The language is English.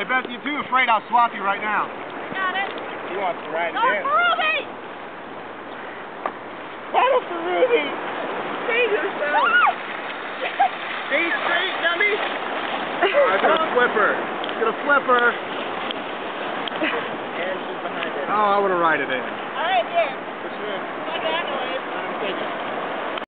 Hey, Beth, you're too afraid I'll swap you right now. Got it. He wants to ride it Go in. for Ruby! Paddle for Ruby! Save yourself! Stay straight, dummy! I got a flipper. Get a flipper. And she's behind it. Oh, I would have ride it in. All right, here. Push it in. Like that noise. Let him take it.